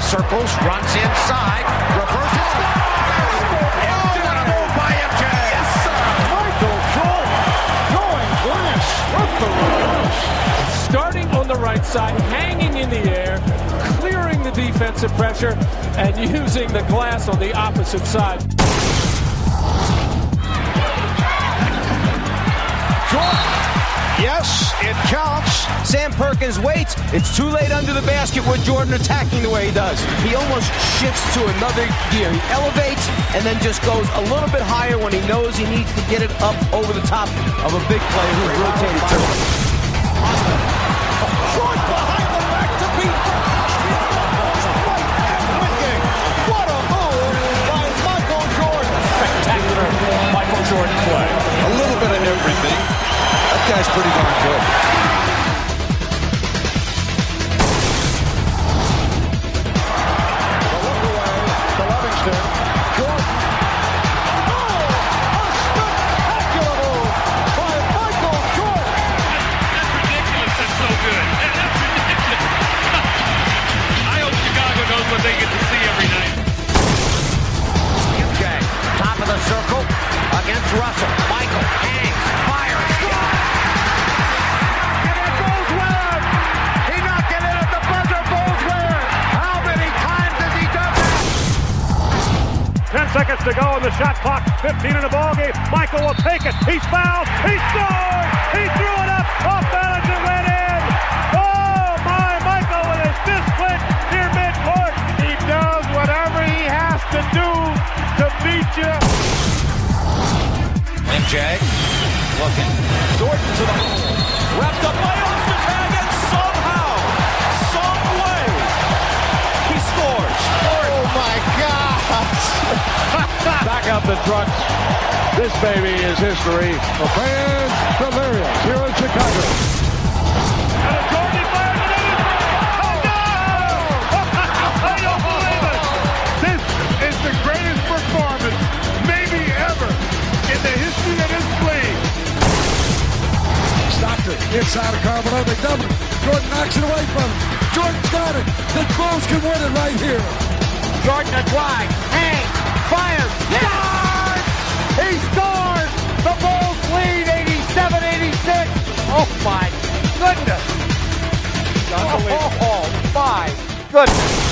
circles, runs inside, reverses. What a move by MJ! Yes, sir! Michael Jordan going glass with the reverse. Starting on the right side, hanging in the air, clearing the defensive pressure, and using the glass on the opposite side. Jordan. Yes, it counts. Sam Perkins waits. It's too late under the basket with Jordan attacking the way he does. He almost shifts to another gear. He elevates and then just goes a little bit higher when he knows he needs to get it up over the top of a big player who's rotated to him. Short behind the back to beat What a move by Michael Jordan. Spectacular Michael Jordan play. A little bit of everything. That guy's pretty darn good. The look away to Livingston. Jordan. Oh, a spectacular move by Michael Jordan. That's ridiculous. That's so good. That's ridiculous. I hope Chicago knows what they get to see every night. MJ, top of the circle, against Russell. Michael hangs, fires, scores! And it goes well! He knocked it in at the buzzer, Bulls win! How many times has he done that? 10 seconds to go on the shot clock. 15 in the ball game. Michael will take it. He's fouled. He scored. He threw it up. Off balance. It went in. Oh, my. Michael with his fist split near midcourt. He does whatever he has to do to beat you. MJ, looking. Jordan to the hole. Wrapped up by Ostertag, and somehow, some way, he scores. Oh my gosh! Back out the truck. This baby is history. The fans delirious here in Chicago. And a Jordan fires it in. Oh no! I don't believe it. This is the greatest performance, maybe ever, in the history of this league. Stockton inside of Carmelo. They double it. Jordan knocks it away from him. Jordan's got it. The Bulls can win it right here. Jordan a drive, hangs, fires, scores! He scores! The Bulls lead 87-86. Oh my goodness! Oh my goodness!